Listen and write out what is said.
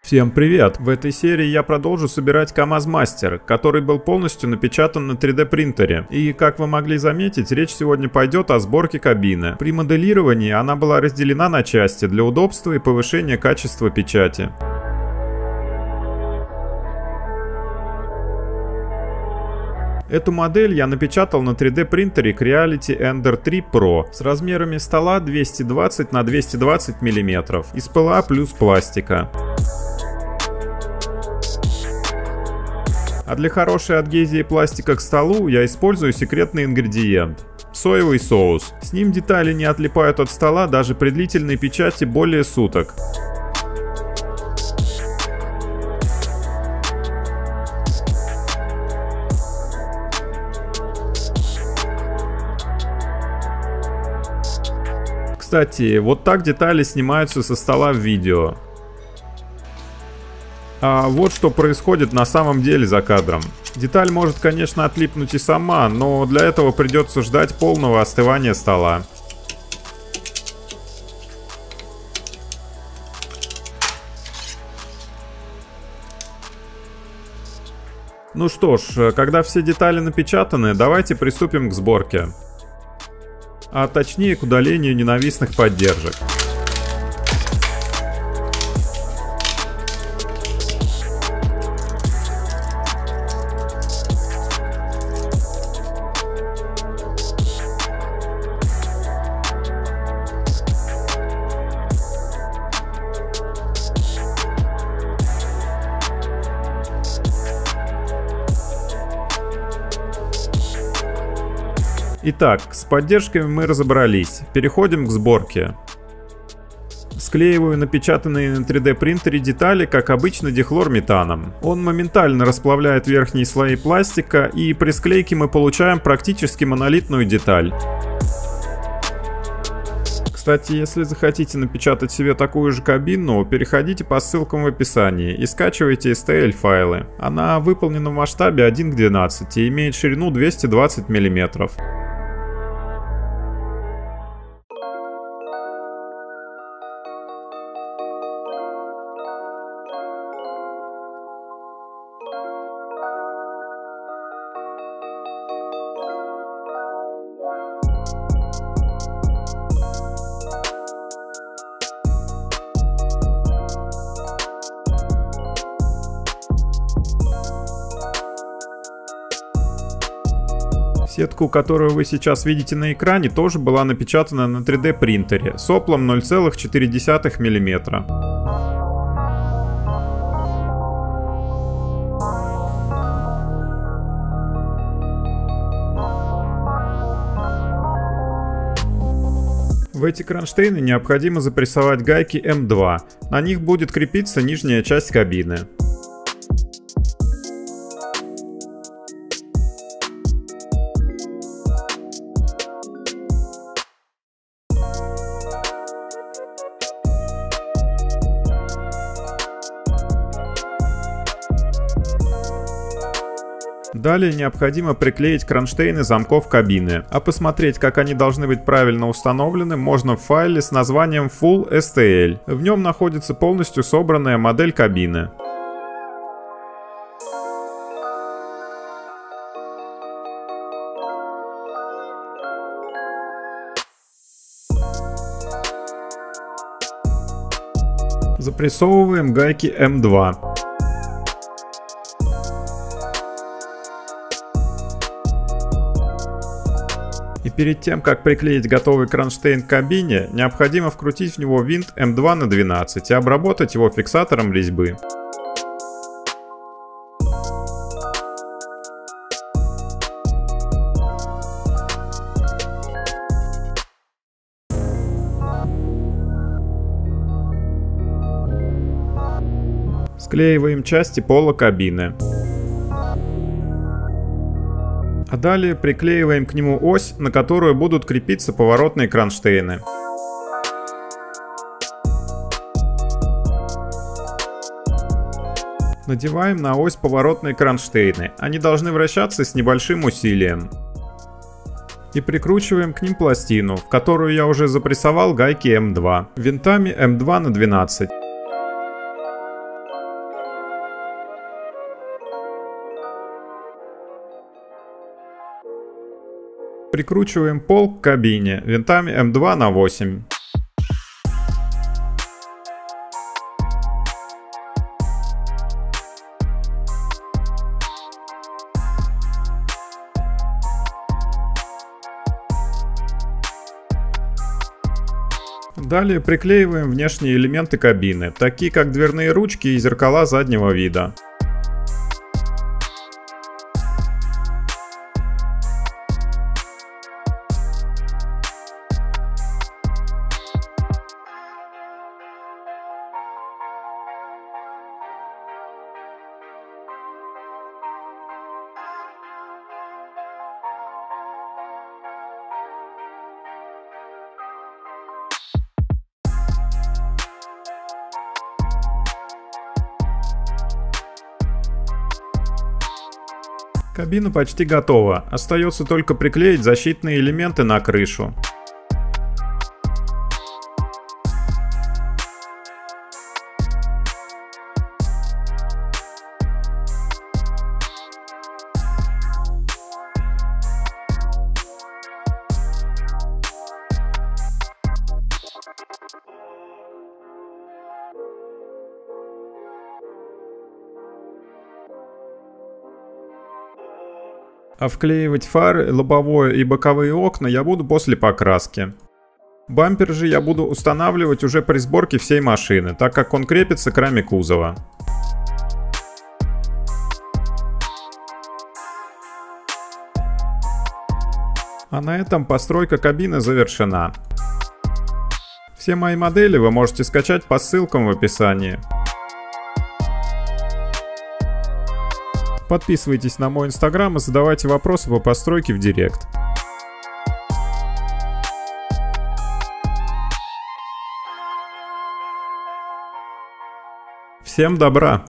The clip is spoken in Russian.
Всем привет! В этой серии я продолжу собирать КамАЗ Мастер, который был полностью напечатан на 3D принтере. И как вы могли заметить, речь сегодня пойдет о сборке кабины. При моделировании она была разделена на части для удобства и повышения качества печати. Эту модель я напечатал на 3D принтере Creality Ender 3 Pro с размерами стола 220 на 220 мм из ПЛА плюс пластика. А для хорошей адгезии пластика к столу я использую секретный ингредиент – соевый соус. С ним детали не отлипают от стола даже при длительной печати более суток. Кстати, вот так детали снимаются со стола в видео. А вот что происходит на самом деле за кадром. Деталь может, конечно, отлипнуть и сама, но для этого придется ждать полного остывания стола. Ну что ж, когда все детали напечатаны, давайте приступим к сборке. А точнее к удалению ненавистных поддержек. Итак, с поддержками мы разобрались. Переходим к сборке. Склеиваю напечатанные на 3D принтере детали, как обычно, дихлорметаном. Он моментально расплавляет верхние слои пластика, и при склейке мы получаем практически монолитную деталь. Кстати, если захотите напечатать себе такую же кабину, переходите по ссылкам в описании и скачивайте STL файлы. Она выполнена в масштабе 1:12 и имеет ширину 220 мм. Сетку, которую вы сейчас видите на экране, тоже была напечатана на 3D принтере с оплом 0,4 мм. В эти кронштейны необходимо запрессовать гайки М2. На них будет крепиться нижняя часть кабины. Далее необходимо приклеить кронштейны замков кабины, а посмотреть, как они должны быть правильно установлены, можно в файле с названием Full STL. В нем находится полностью собранная модель кабины. Запрессовываем гайки М2. И перед тем, как приклеить готовый кронштейн к кабине, необходимо вкрутить в него винт М2 на 12 и обработать его фиксатором резьбы. Склеиваем части пола кабины. А далее приклеиваем к нему ось, на которую будут крепиться поворотные кронштейны. Надеваем на ось поворотные кронштейны. Они должны вращаться с небольшим усилием. И прикручиваем к ним пластину, в которую я уже запрессовал гайки М2, винтами М2 на 12. Прикручиваем пол к кабине винтами М2 на 8. Далее приклеиваем внешние элементы кабины, такие как дверные ручки и зеркала заднего вида. Кабина почти готова, остается только приклеить защитные элементы на крышу. А вклеивать фары, лобовое и боковые окна я буду после покраски. Бампер же я буду устанавливать уже при сборке всей машины, так как он крепится к раме кузова. А на этом постройка кабины завершена. Все мои модели вы можете скачать по ссылкам в описании. Подписывайтесь на мой инстаграм и задавайте вопросы по постройке в директ. Всем добра!